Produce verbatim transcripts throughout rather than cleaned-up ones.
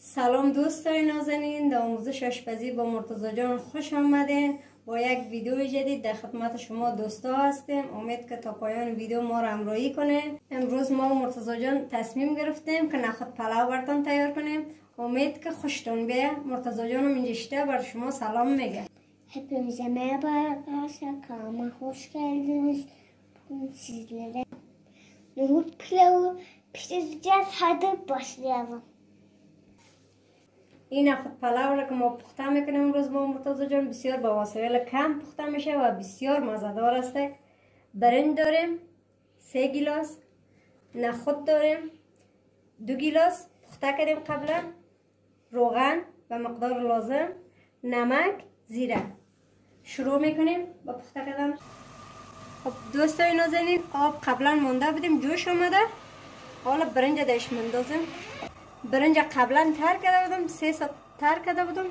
سلام دوستای نازنین، در آموزش آشپزی با مرتضی جان خوش آمدین. با یک ویدیو جدید در خدمت شما دوستا هستیم. امید که تا پایان ویدیو ما را همراهی کنین. امروز ما و مرتضی جان تصمیم گرفتیم که نخود پلاو براتون تیار کنیم. امید که خوشتون بیه. مرتضی جانم اینجا بر شما سلام میگه. Hepinize merhaba arkadaşlar, kanalıma hoş geldiniz. Bugün sizlere nohut pilavı pişireceğiz. Hadi başlayalım. این نخود پلاو را که ما پخته میکنیم امروز با مرتضی جان بسیار با وسایل کم پخته میشه و بسیار مزه‌دار است. برنج داریم سه گیلاس، نخود داریم دو گیلاس پخته کردیم قبلا، روغن و مقدار لازم، نمک، زیره. شروع میکنیم با پخته کردن. خب دوستای نازنین، آب قبلا مونده بودیم جوش آمده. حالا برنج داش مندازیم. برنج قبلا تر کرده بودم، سه ساعت تر کرده بودم.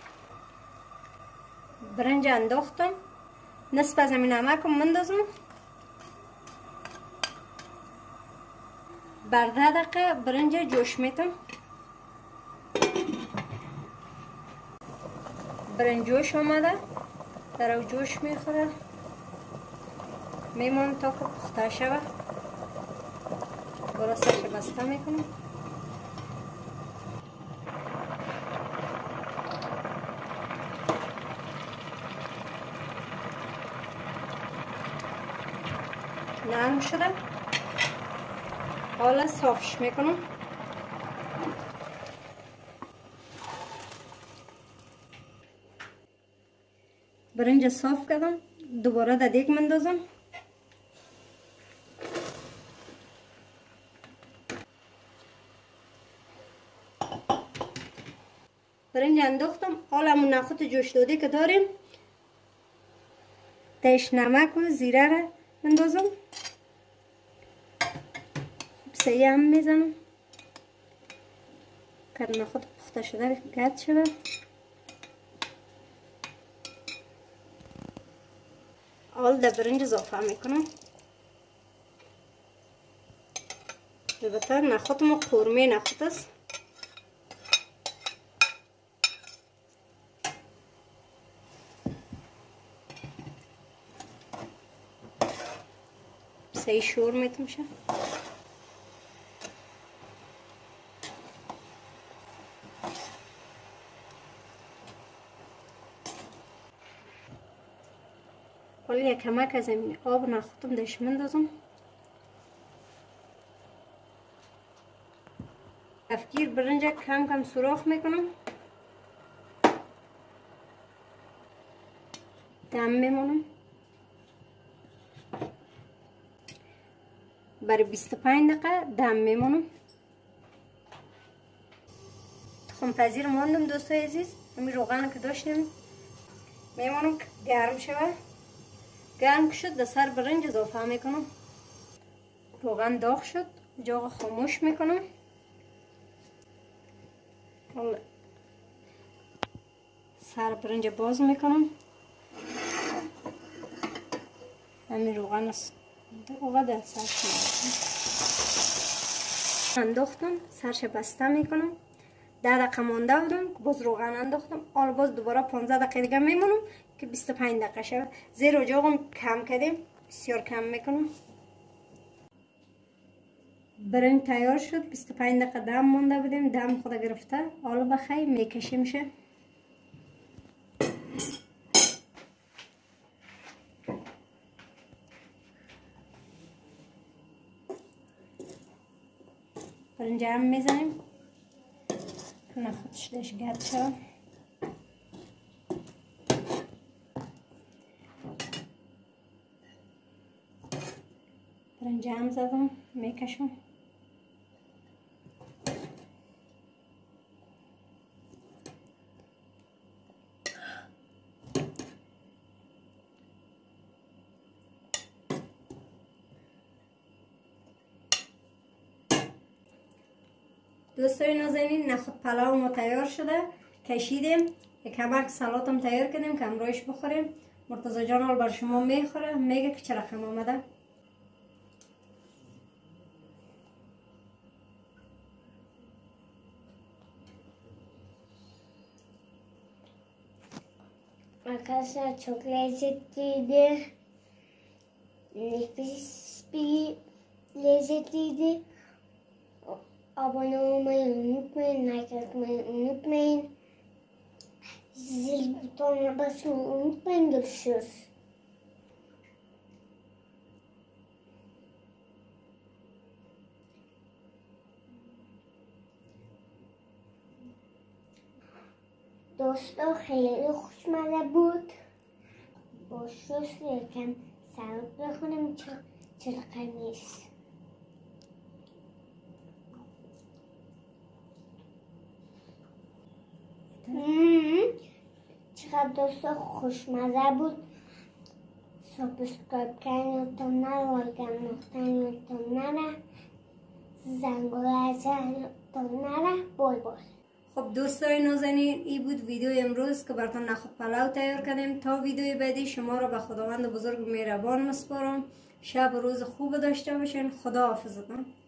برنج انداختم، نصف از همین نمک مندازم. بر ده دقیقه برنج جوش میتم. برنج جوش آمده، در جوش میخوره، میمون تا که پخته شوه. براسش بسته میکنم. نرم شده، حالا صافش میکنم. برنج صاف کردم، دوباره در دیگ مندازم. برنج انداختم، حالا همون نخود جوش داده که داریم تاش نمک و زیره را مندازم. سیه هم میزنم که نخود پخته شده گرد شده. حال در برنج اضافه میکنم. البته نخود ما قورمه نخود است. سعی شور میتم شه. حالا یک کمک از این آب نخودم داش مندازم. افگیر برنج کم کم سوراخ میکنم. دم میمونم. برای بیست و پنج دقیقه دم میمونم. تخم پذیر ماندم دوستای عزیز. همین روغن که داشتیم میمونم که گرم شود. گرم که شد در سر برنج اضافه میکنم. روغن داغ شد، جاغ خاموش میکنم. حالا سر برنج باز میکنم. همین روغن است دوباره در سرش میکنم. انداختم، سرش بسته میکنم. ده دقیقه مانده بودم که باز روغن انداختم. حالا باز دوباره پانزده دقیقه دیگه میمونم که بیست و پنج دقیقه شد. زیر و جاغم کم کردیم، بسیار کم میکنم. برنج تیار شد. بیست و پنج دقیقه دم مانده بودیم، دم خود گرفته. حالا بخیر میکشیم شه. برنج هم میزنیم که نخودش داشت گرد شد. برنج هم زدم، میکشم. دوستای نازنین، نخود پلاو ما تیار شده. کشیدیم، یک کمک سالاتم تیار کردیم که همراهش بخوریم. مرتضی جان حال بر شما میخوره، میگه که چه رقم آمده. Arkadaşlar çok lezzetliydi. Nefis bir lezzetliydi. Abone olmayı unutmayın, like atmayı unutmayın. Zil butonuna basmayı unutmayın. Görüşürüz. دوستان خیلی خوشمزه بود. با سس یکم سلات بخونم چرا قمیش. چقدر دوستان خوشمزه بود. سابسکرایب کردن یادتون نره، لایکم نختن یادتون نره، زنگوله ازن یادتون نره. بای بای. خب دوستای نازنین، این بود ویدیو امروز که براتون نخود پلو تیار کردیم. تا ویدیو بعدی شما را به خداوند بزرگ مهربان میسپارم. شب و روز خوب داشته باشین. خدا حافظتون.